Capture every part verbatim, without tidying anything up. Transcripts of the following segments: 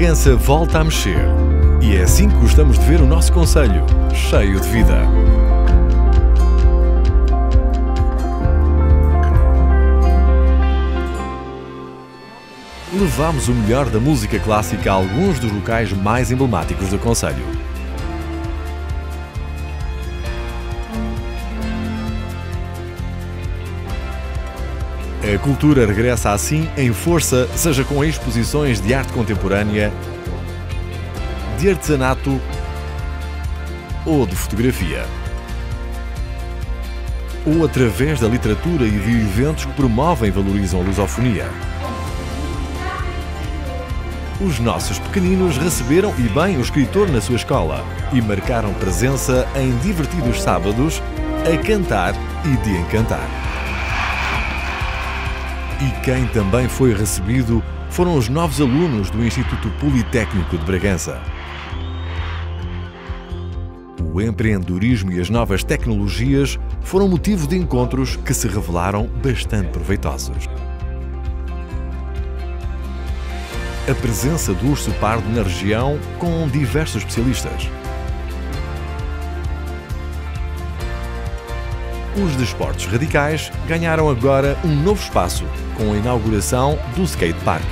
Bragança volta a mexer. E é assim que gostamos de ver o nosso concelho, cheio de vida. Levamos o melhor da música clássica a alguns dos locais mais emblemáticos do concelho. A cultura regressa assim em força, seja com exposições de arte contemporânea, de artesanato ou de fotografia. Ou através da literatura e de eventos que promovem e valorizam a lusofonia. Os nossos pequeninos receberam e bem o escritor na sua escola e marcaram presença em divertidos sábados a cantar e de encantar. E quem também foi recebido foram os novos alunos do Instituto Politécnico de Bragança. O empreendedorismo e as novas tecnologias foram motivo de encontros que se revelaram bastante proveitosos. A presença do urso pardo na região com diversos especialistas. Os desportos radicais ganharam agora um novo espaço com a inauguração do skate park.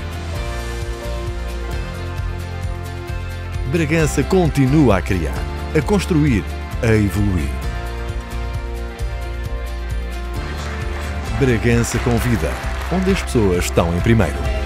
Bragança continua a criar, a construir, a evoluir. Bragança com vida, onde as pessoas estão em primeiro.